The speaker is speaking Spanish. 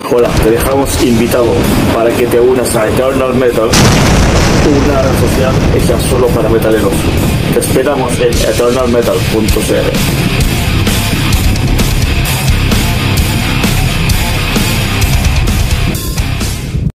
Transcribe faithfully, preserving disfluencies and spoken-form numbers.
Hola, te dejamos invitado para que te unas a Eternal Metal, una red social hecha solo para metaleros. Te esperamos en eternal metal punto c l.